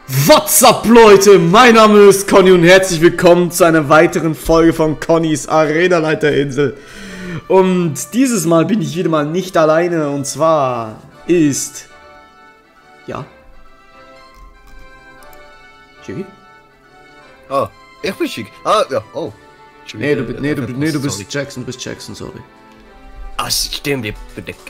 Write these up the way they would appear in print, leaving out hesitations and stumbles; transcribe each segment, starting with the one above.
What's up, Leute? Mein Name ist Conny und herzlich willkommen zu einer weiteren Folge von Connys Arena-Leiterinsel. Und dieses Mal bin ich wieder mal nicht alleine und zwar ist... Ja? Chicky? Oh, ich bin Chicky. Ah, ja, oh. Nee, du bist Jackson, sorry. Ah, stimmt, ich bin der...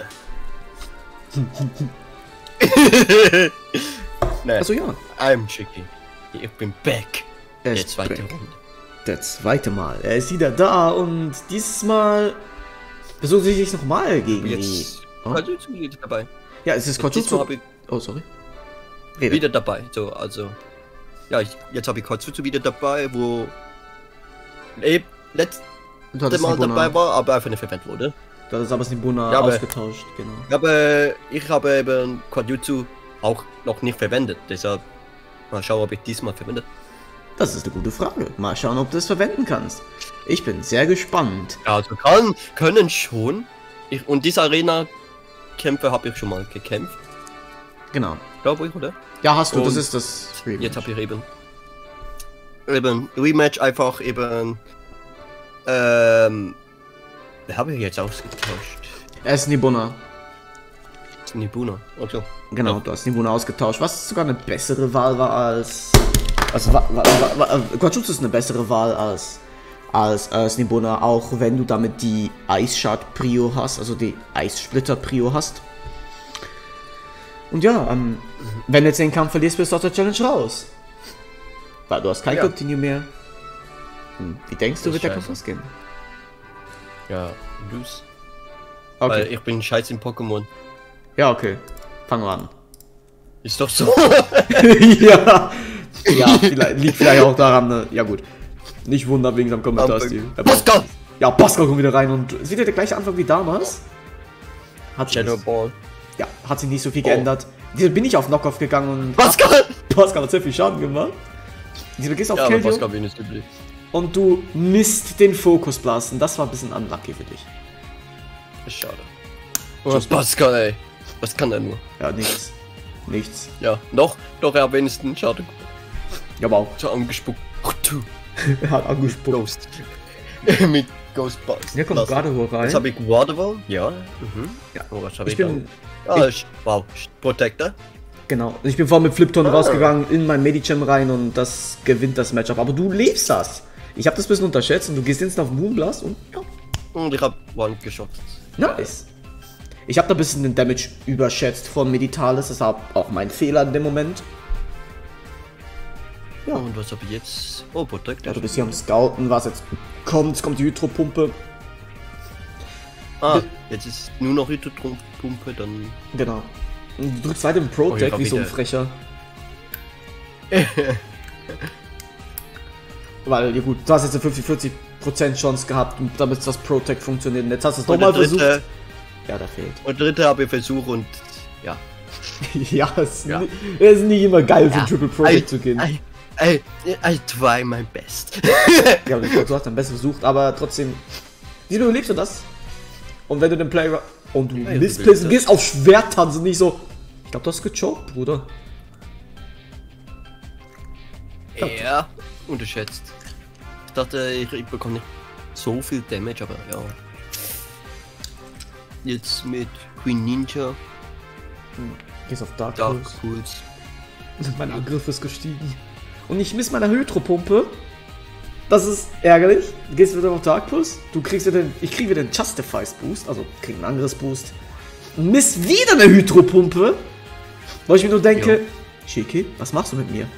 Nein, Also ja. I'm Chicky. Ich bin back. Er Der ist zweite back. Runde. Der zweite Mal. Er ist wieder da und dieses Mal versucht sie sich nochmal gegen die... Jetzt Oh? Quajutsu wieder dabei. Ja, es ist Diesmal Quajutsu. hab ich Oh, sorry. Rede. wieder dabei. So, also... Ja, jetzt habe ich Quajutsu wieder dabei, wo... letztes Du hattest Mal Nibuna. dabei war, aber einfach nicht verwendet wurde. Das ist aber Nibuna Ja, aber- ausgetauscht, genau. Aber ich habe eben Quajutsu auch noch nicht verwendet. Deshalb mal schauen, ob ich diesmal verwende. Das ist eine gute Frage. Mal schauen, ob du es verwenden kannst. Ich bin sehr gespannt. Ja, also können schon. Und diese Arena-Kämpfe habe ich schon mal gekämpft. Genau. Glaube ich, oder? Ja, hast du. Das Und ist das Rematch. Jetzt habe ich eben Rematch einfach eben. Wer habe ich jetzt ausgetauscht? Er ist Nibuna. Nibuna. Okay. Genau, Ja. du hast Nibuna ausgetauscht. Was sogar eine bessere Wahl war als... Also, Quajutsu ist eine bessere Wahl als Nibuna, auch wenn du damit die Eisshard Prio hast, also die Eissplitter Prio hast. Und ja, wenn du jetzt den Kampf verlierst, bist du aus der Challenge raus. Weil du hast kein Ja. Continue mehr. Wie denkst du, Das wird ist der Kampf scheiße. ausgehen? Ja, los. Weil Okay. ich bin scheiß in Pokémon. Ja, okay. Fangen wir an. Ist doch so. Ja. Ja, liegt vielleicht auch daran, ne? Ja gut. Nicht wundern wegen seinem Kommentarstil. Pascal! Ja, Pascal kommt wieder rein und es ist wieder der gleiche Anfang wie damals. Hat Shadow sich, Ball. ja, hat sich nicht so viel geändert. Diesmal bin ich auf Knockoff gegangen und Pascal! Pascal hat sehr viel Schaden gemacht. Diesmal gehst du auf Ja, aber Kill Pascal bin ich üblich. und du misst den Fokus blasten. Das war ein bisschen unlucky für dich. Schade. Oh, Pascal, ey. Was kann er nur? Ja, nichts. Nichts. Ja, doch er wenigstens schade. Ja, aber auch. So angespuckt. Er hat angespuckt. Ghost. Mit Ghostbusters. Der kommt gerade hoch rein. Jetzt habe ich Waterwall. Ja. Ja. Oh, was habe Ich ich bin, da? Ja, wow. Protector. genau. Ich bin vorhin mit Flipton rausgegangen in mein Medicham rein und das gewinnt das Matchup. Aber du lebst das. Ich habe das ein bisschen unterschätzt und du gehst jetzt auf Moonblast und ja. Und ich habe One geschossen. Nice. Ich habe da ein bisschen den Damage überschätzt von Meditalis. Das war auch mein Fehler in dem Moment. Ja. Und was habe ich jetzt? Oh, Protector. Ja, du bist hier am Scouten. Was jetzt kommt? Jetzt kommt die Hydropumpe. Ah, jetzt ist nur noch Hydropumpe, dann... Genau. Und du drückst weiter mit Oh, Protect ja, wie so ein wieder. Frecher. Weil, ja gut, du hast jetzt eine 50-40% Chance gehabt, damit das Protect funktioniert. Und jetzt hast du es Und nochmal der versucht. dritte, Ja, da fehlt. und dritte habe ich versucht und... Ja. Ja, es Ja. ist nicht immer geil, für Triple Protect zu gehen. I try my best. Ja, du hast am besten versucht, aber trotzdem. Wieso überlebst du das? Und wenn du den Play und du Ja, ich missplayst überlebe und gehst auf Schwert tanzen, nicht so. Ich glaube, du hast gechoked, Bruder. Ja, unterschätzt. Ich dachte, ich bekomme nicht so viel Damage, aber ja. Jetzt mit Queen Ninja, Gehst auf Dark Dark Pulse. Pulse. Mein Angriff ist gestiegen. Und ich miss meine Hydropumpe. Das ist ärgerlich. Du gehst wieder auf Dark Pulse. Ich krieg wieder den Justifies Boost, also krieg einen Angriffsboost. Und miss wieder eine Hydropumpe. Weil ich mir nur denke, Shiki, was machst du mit mir?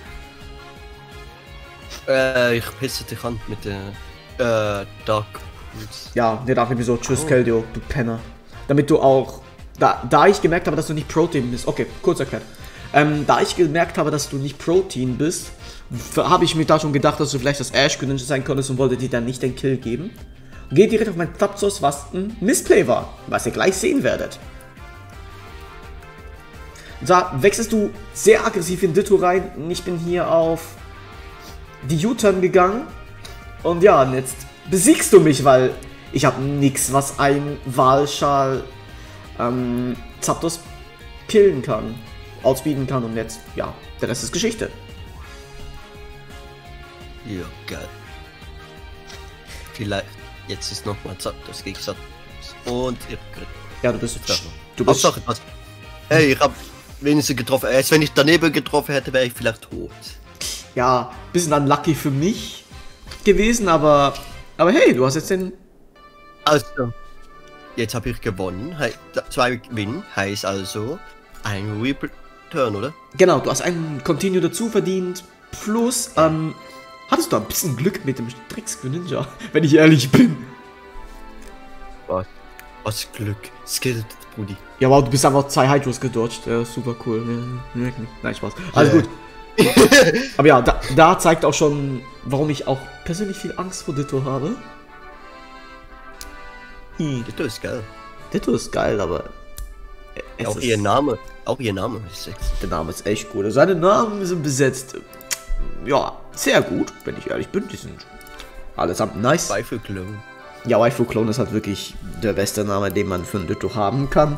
Ich pisse dich an mit der Dark Pulse. Ja, der dachte mir so, tschüss, Keldeo, du Penner. Damit du auch, da ich gemerkt habe, dass du nicht Protein bist, okay, kurz erklärt. Da ich gemerkt habe, dass du nicht Protein bist, habe ich mir da schon gedacht, dass du vielleicht das Ash Greninja sein konntest und wollte dir dann nicht den Kill geben. Geht direkt auf mein Zapdos, was ein Missplay war, was ihr gleich sehen werdet. Und da wechselst du sehr aggressiv in Ditto rein und ich bin hier auf die U-Turn gegangen. Und ja, und jetzt besiegst du mich, weil ich habe nichts, was ein Walschal Zapdos killen kann. outspeeden kann und jetzt, ja, der Rest ist Geschichte. Ja, geil. Vielleicht, jetzt ist nochmal das Gegensatz. Und ihr kriegt. Ja, du bist Hauptsache was. Hey, ich hab wenigstens getroffen. Wenn ich daneben getroffen hätte, wäre ich vielleicht tot. ja, bisschen unlucky für mich gewesen, aber hey, du hast jetzt den... Also, jetzt habe ich gewonnen. 2 Gewinn heißt also ein Return, oder? Genau, du hast einen Continue dazu verdient, plus, hattest du ein bisschen Glück mit dem Drecksninja, wenn ich ehrlich bin. Was Glück. Skilled, Brudi. Ja, wow, du bist einfach 2 Hydros gedodged, ja, super cool. Ja, nein, Spaß. Alles gut. Aber ja, da zeigt auch schon, warum ich auch persönlich viel Angst vor Ditto habe. Ditto ist geil. Ditto ist geil, aber... Auch ihr Name ist sexy. Der Name ist echt gut. Seine Namen sind besetzt. Ja, sehr gut, wenn ich ehrlich bin. Die sind allesamt nice. Waifu Clone. Ja, Waifu Clone ist halt wirklich der beste Name, den man für ein Ditto haben kann.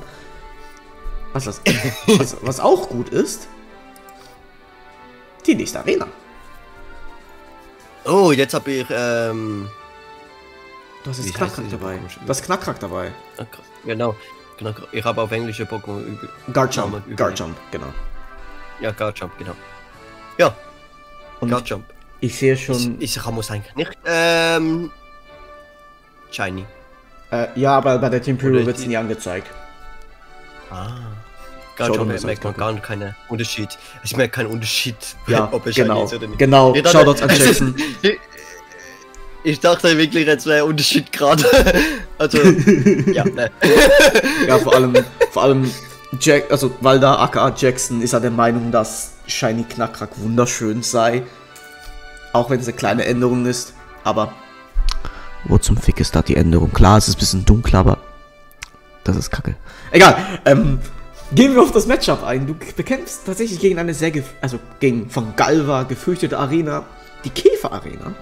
Was auch gut ist, die nächste Arena. Oh, jetzt habe ich, Du hast jetzt Knackrack dabei. Du hast Knackrack dabei. Genau. Ich habe auf englische Pokémon Garchomp, genau. Ja, Garchomp, genau. Ja, Und Garchomp. ich sehe schon... Ich muss eigentlich nicht, Shiny. Ja, aber bei der Team Pyro wird es nie angezeigt. Garchomp merkt man gar keinen Unterschied. Ich merke keinen Unterschied, Ja, ob es genau, Shiny ist oder nicht. genau. Ich dachte- Shoutouts an Jackson. Ich dachte wirklich, jetzt wäre Unterschied gerade. Also, ja, ne. Ja, vor allem Jack, also Walda aka Jackson ist ja der Meinung, dass Shiny Knackrack wunderschön sei. Auch wenn es eine kleine Änderung ist. Aber wo zum Fick ist da die Änderung? Klar, es ist ein bisschen dunkler, aber das ist kacke. Egal, gehen wir auf das Matchup ein. Du bekämpfst tatsächlich gegen eine sehr, gegen von Galva gefürchtete Arena, die Käfer-Arena.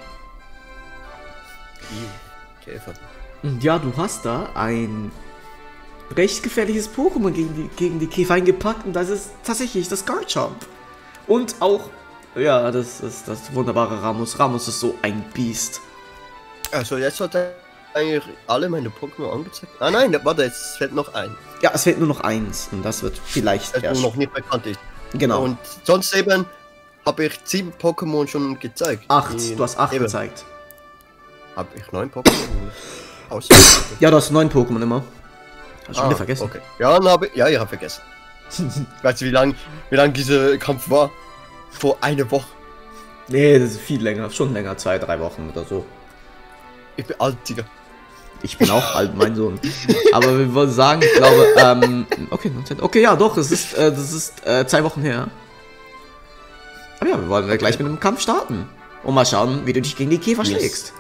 Käfer. Und ja, du hast da ein recht gefährliches Pokémon gegen die Käfer eingepackt und das ist tatsächlich das Garchomp. Und auch, ja, das ist das wunderbare Ramos. Ramos ist so ein Biest. Also jetzt hat er eigentlich alle meine Pokémon angezeigt. Ah nein, warte, jetzt fällt noch ein. Ja, es fehlt nur noch eins und das wird vielleicht Das noch nicht bekannt ist. Genau. Und sonst eben habe ich 7 Pokémon schon gezeigt. 8, du hast 8 eben. gezeigt. Habe ich 9 Pokémon aus. Ja, du hast 9 Pokémon immer. Hast du wieder vergessen? Okay. Ja, ich habe vergessen. Weißt du, wie lang dieser Kampf war? Vor einer Woche. Nee, das ist viel länger, schon länger, 2-3 Wochen oder so. Ich bin alt, Digga. Ich bin auch alt, mein Sohn. Aber wir wollen sagen, ich glaube, okay, ja, doch, das ist 2 Wochen her. Aber ja, wir wollen gleich mit dem Kampf starten. Und mal schauen, wie du dich gegen die Käfer schlägst.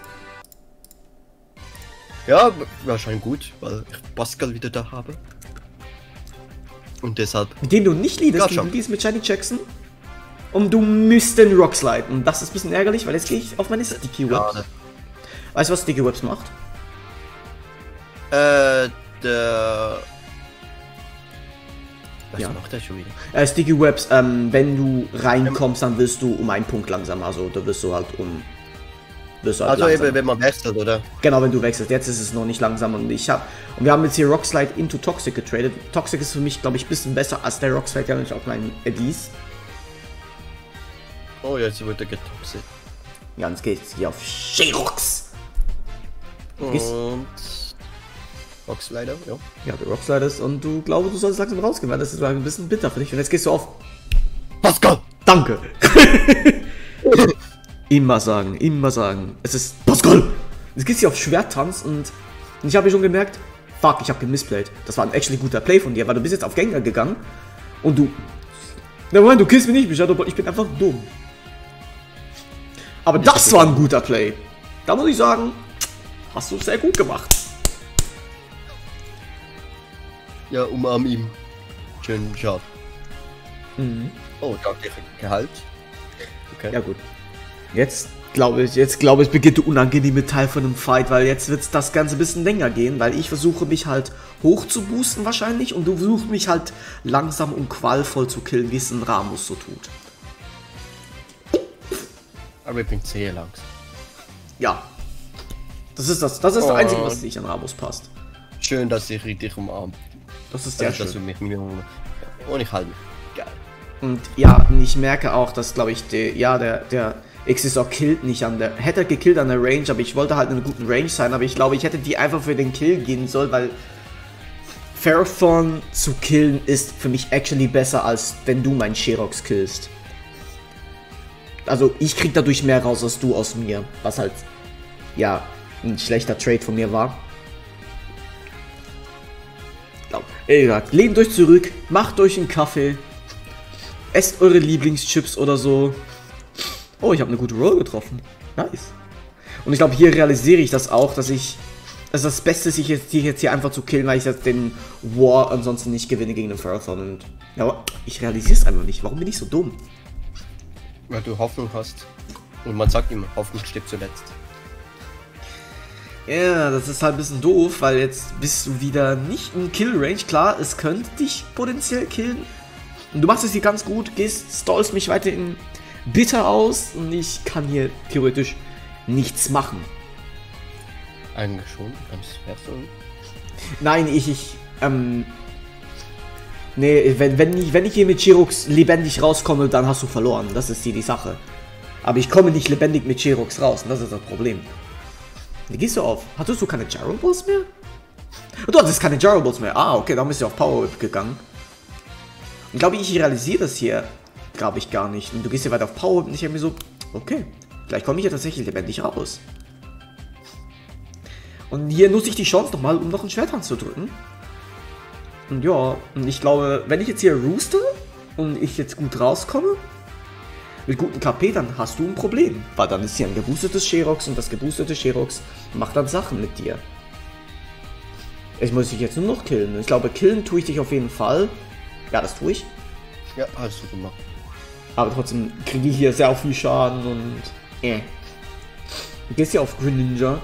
Ja, wahrscheinlich gut, weil ich Pascal wieder da habe. Und deshalb. Mit dem du nicht leadest, du leadest mit Shiny Jackson. Und du müsst den Rockslide. Und das ist ein bisschen ärgerlich, weil jetzt gehe ich auf meine Sticky Webs. Ja, Weißt du, was Sticky Webs macht? Was Ja. macht der schon wieder? Sticky Webs, wenn du reinkommst, dann wirst du um einen Punkt langsamer. Also da wirst du halt Also langsamer. eben, wenn man wechselt, oder? Genau, wenn du wechselst. Jetzt ist es noch nicht langsam und wir haben jetzt hier Rockslide into Toxic getradet. Toxic ist für mich, glaube ich, ein bisschen besser als der Rockslide, der nicht auf meinen Eddies. Oh, jetzt wird er getoxic. Ja, jetzt geht's hier auf Sherox. Und Rockslider, ja. Ja, der Rockslide ist und du solltest langsam rausgehen, weil das ist ein bisschen bitter für dich. Und jetzt gehst du auf Pascal! Danke! Immer sagen. Es ist Pascal! Jetzt geht's hier auf Schwerttanz und ich habe schon gemerkt, fuck, ich habe gemisplayt. Das war ein actually guter Play von dir, weil du bist jetzt auf Gengar gegangen und du... Na Moment, du killst mich nicht, ich bin einfach dumm. Aber das war ein guter Play. Da muss ich sagen, hast du sehr gut gemacht. Ja, umarm ihn. Schönen Job. Mhm. Oh, danke Gehalt. Okay. Ja gut. Jetzt jetzt glaube ich, beginnt der unangenehme Teil von einem Fight, weil jetzt wird das Ganze ein bisschen länger gehen, weil ich versuche mich halt hoch zu boosten wahrscheinlich und du versuchst mich halt langsam und qualvoll zu killen, wie es ein Ramus so tut. Aber ich bin sehr langsam. Ja. Das ist das Einzige, was nicht an Ramus passt. Schön, dass ich dich umarmt. Das ist sehr schön. Dass du mich und ich halte mich. Geil. Und ja, ich merke auch, dass, glaube ich, der Xisor killt nicht an der... Hätte gekillt an der Range, aber ich wollte halt in einer guten Range sein, aber ich glaube, ich hätte die einfach für den Kill gehen sollen, weil Ferrothorn zu killen ist für mich actually besser, als wenn du meinen Sherox killst. Also, ich krieg dadurch mehr raus als du aus mir, was halt, ja, ein schlechter Trade von mir war. Egal, lehnt euch zurück, macht euch einen Kaffee, esst eure Lieblingschips oder so. Oh, ich habe eine gute Roll getroffen. Nice. Und ich glaube, hier realisiere ich das auch, dass das Beste ist, dich jetzt hier einfach zu killen, weil ich jetzt den War ansonsten nicht gewinne gegen den Ferrothorn. Und ja, aber ich realisiere es einfach nicht. Warum bin ich so dumm? Weil du Hoffnung hast. Und man sagt immer, Hoffnung stirbt zuletzt. Ja, das ist halt ein bisschen doof, weil jetzt bist du wieder nicht in Kill-Range. Klar, es könnte dich potenziell killen. Und du machst es hier ganz gut, stallst mich weiterhin bitter aus und ich kann hier theoretisch nichts machen. Eigentlich schon, ganz wertvoll. Nein, nee, wenn ich hier mit Sherox lebendig rauskomme, dann hast du verloren. Das ist hier die Sache. Aber ich komme nicht lebendig mit Sherox raus und das ist das Problem. Wie gehst du auf? Hattest du keine Gyro Balls mehr? Du hattest keine Gyro Balls mehr. Ah, okay, dann bist du auf Power Whip gegangen. Und glaube ich realisiere das hier, glaube ich, gar nicht. Und du gehst hier weiter auf Power Whip und ich denke mir so, okay, vielleicht komme ich ja tatsächlich lebendig raus. Und hier nutze ich die Chance nochmal, um noch einen Schwerthand zu drücken. Und ja, und ich glaube, wenn ich jetzt hier rooste und ich jetzt gut rauskomme, mit gutem KP, dann hast du ein Problem. Weil dann ist hier ein geboostetes Sherox und das geboostete Sherox macht dann Sachen mit dir. Ich muss dich jetzt nur noch killen. Ich glaube, killen tue ich dich auf jeden Fall. Ja, das tue ich. Ja, hast du gemacht. Aber trotzdem kriege ich hier sehr viel Schaden und... Du gehst hier auf Greninja.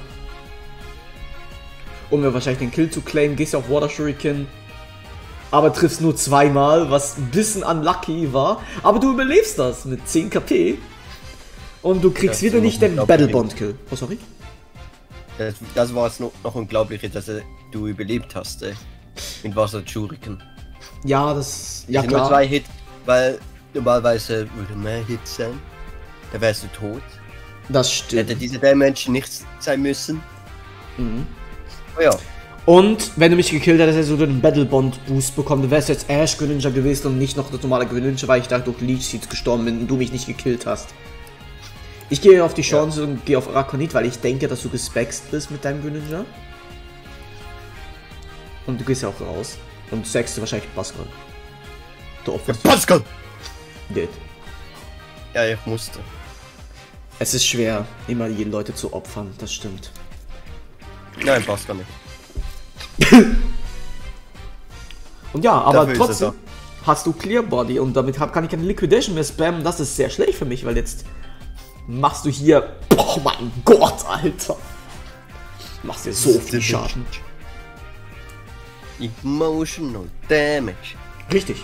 Um mir wahrscheinlich den Kill zu claimen, gehst du auf Water Shuriken. Aber triffst nur zweimal, was ein bisschen unlucky war. Aber du überlebst das mit 10 KP. Und du kriegst wieder nicht den Battle Bond Kill. Oh, sorry? Das war es noch unglaublicher, dass du überlebt hast, mit Wasser Shuriken. Ja, das... Ja, klar. Nur 2 Hits, weil normalerweise würde mehr Hits sein. Da wärst du tot. Das stimmt. Hätte diese Damage nicht sein müssen. Mhm. Oh ja. Und wenn du mich gekillt hättest, hättest du den Battle Bond Boost bekommen. Du wärst jetzt Ash Greninja gewesen und nicht noch der normale Greninja, weil ich da durch Leech Seeds gestorben bin und du mich nicht gekillt hast. Ich gehe auf die Chance und gehe auf Arakonit, weil ich denke, dass du gespext bist mit deinem Greninja. Und du gehst ja auch raus. Und sagst du wahrscheinlich Pascal. Du opferst. Pascal! Geht. Ja, ich musste. Es ist schwer, immer die Leute zu opfern, das stimmt. Nein, Pascal nicht. Und ja, aber trotzdem hast du Clear Body und damit kann ich keine Liquidation mehr spammen. Das ist sehr schlecht für mich, weil jetzt machst du hier... Oh mein Gott, Alter! Machst dir so viel Schaden. Emotional Damage. Richtig.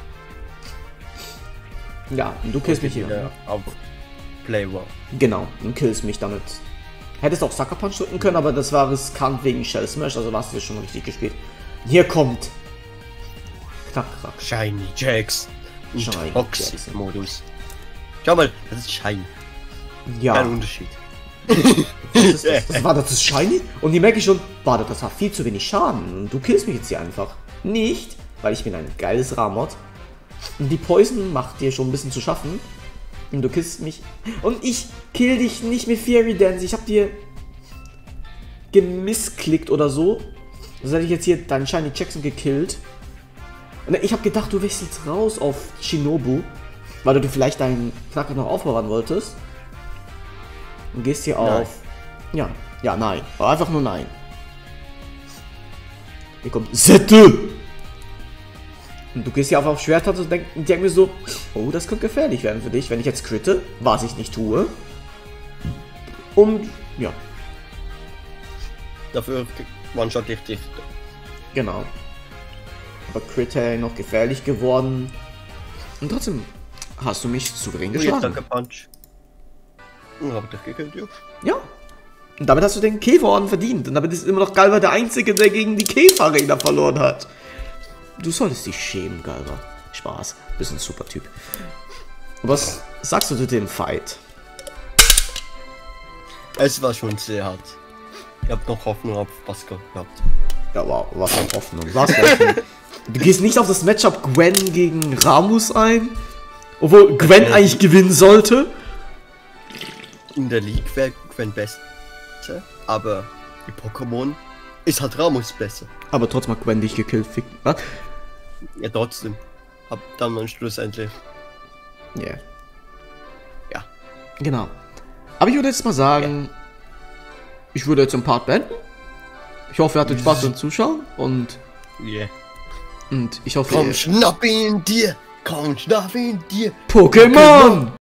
Ja, und du killst mich hier. Auf Play well. Genau, und killst mich damit. Hättest auch Sucker Punch drücken können, aber das war riskant wegen Shell Smash, also warst du schon richtig gespielt. Hier kommt. Knack, knack. Shiny Jax. Shiny Toxic Modus. Schau mal, das ist Shiny. Ja. Kein Unterschied. Das ist Shiny? Und hier merke ich schon, warte, das hat viel zu wenig Schaden. Und du killst mich jetzt hier einfach. Nicht, weil ich bin ein geiles Ramot. Und die Poison macht dir schon ein bisschen zu schaffen. Und du killst mich. Und ich kill dich nicht mit Fairy Dance. Ich hab dir gemissklickt oder so. Also hätte ich jetzt hier deinen Shiny Jackson gekillt. Und ich hab gedacht, du wechselst raus auf Shinobu. Weil du dir vielleicht deinen Knacker noch aufbewahren wolltest. Und gehst hier auf... Ja, ja, nein. Aber einfach nur nein. Hier kommt Sette! Und du gehst hier auf Schwerthat und denk mir so, oh, das könnte gefährlich werden für dich, wenn ich jetzt critte, was ich nicht tue. Und ja, Dafür one-shot ich dich. genau. Aber Crit noch gefährlich geworden. Und trotzdem hast du mich souverän Jetzt geschlagen. danke Punch. Und hab dich gekillt, ja. Ja. Und damit hast du den Käferorden verdient. Und damit ist immer noch Galva der Einzige, der gegen die Käferarena verloren hat. Du solltest dich schämen, Galva. Spaß. Bist ein super Typ. Was sagst du zu dem Fight? Es war schon sehr hart. Ich hab noch Hoffnung auf Pascal gehabt. Ja, wow, was für Hoffnung. Was für Hoffnung. Du gehst nicht auf das Matchup Gwen gegen Ramus ein? Obwohl Gwen eigentlich gewinnen sollte? In der League wäre Gwen besser, aber die Pokémon ist halt Ramus besser. Aber trotzdem hat Gwen dich gekillt. Was? Ja, trotzdem. Hab dann mal schlussendlich. Yeah. Ja. Genau. Aber ich würde jetzt mal sagen, ich würde jetzt den Part beenden. Ich hoffe, ihr hattet Spaß beim Zuschauen und Yeah. ich hoffe, Komm, schnapp ihn dir! Komm, schnapp ihn dir! Pokémon!